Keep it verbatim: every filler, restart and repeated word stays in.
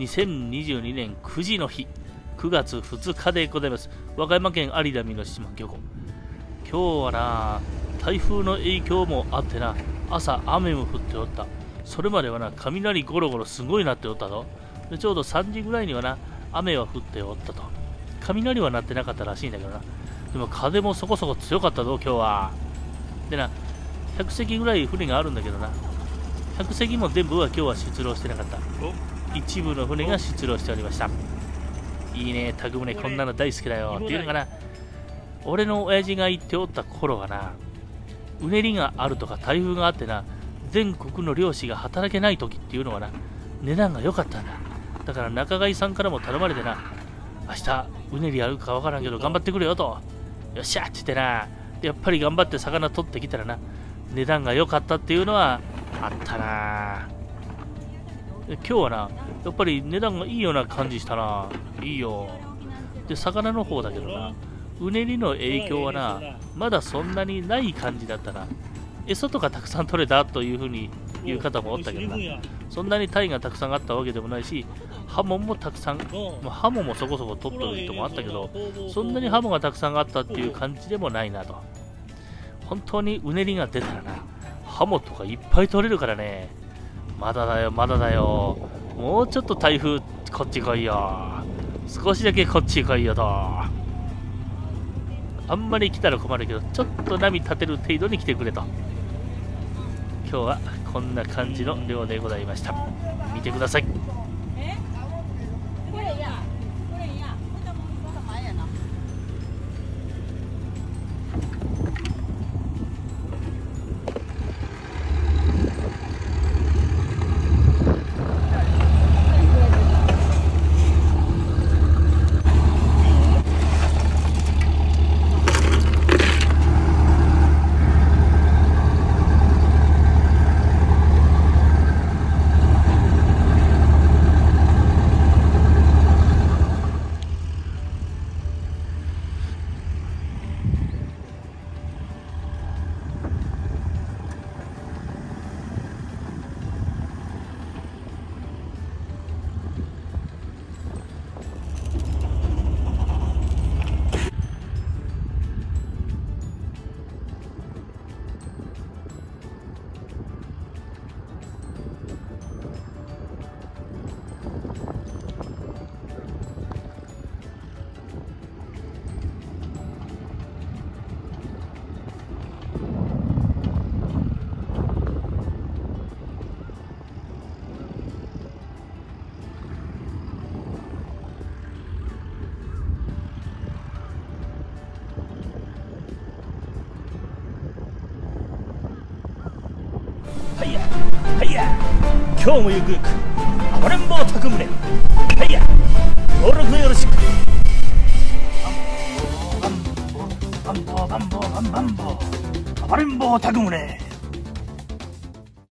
にせんにじゅうにねんくじの日、くがつふつかでございます。和歌山県有田美島漁港。今日はな、台風の影響もあってな、朝雨も降っておった。それまではな、雷ゴロゴロすごいなっておったぞ。でちょうどさんじぐらいにはな、雨は降っておったと。雷は鳴ってなかったらしいんだけどな。でも風もそこそこ強かったぞ、今日は。でな、ひゃくせきぐらい船があるんだけどな。ひゃくせきも全部は今日は出漁してなかった。一部の船が出漁しておりました。いいね、タグ船、こんなの大好きだよ。っていうのかな、俺の親父が言っておった頃はな、うねりがあるとか台風があってな、全国の漁師が働けない時っていうのはな、値段が良かったんだ。だから仲買さんからも頼まれてな、明日うねりあるかわからんけど頑張ってくれよと。よっしゃって言ってな、やっぱり頑張って魚取ってきたらな、値段が良かったっていうのはあったな。今日はな、やっぱり値段がいいような感じしたな。いいよ。で、魚の方だけどな、うねりの影響はな、まだそんなにない感じだったな。餌とかたくさん取れたというふうに言う方もおったけどな、そんなに鯛がたくさんあったわけでもないし、ハモもたくさん、まあ、ハモもそこそこ取っとる人もあったけど、そんなにハモがたくさんあったっていう感じでもないなと。本当にうねりが出たらな、ハモとかいっぱい取れるからね。まだだよ、まだだよ。もうちょっと台風、こっち来いよ。少しだけこっち来いよと。あんまり来たら困るけど、ちょっと波立てる程度に来てくれと。今日はこんな感じの漁でございました。見てください。はいや、はいや、今日もゆくゆく暴れん坊拓宗、はいや、登録よろしく。バンボーバンボーバンボーバンボーバンボー暴れん坊拓宗。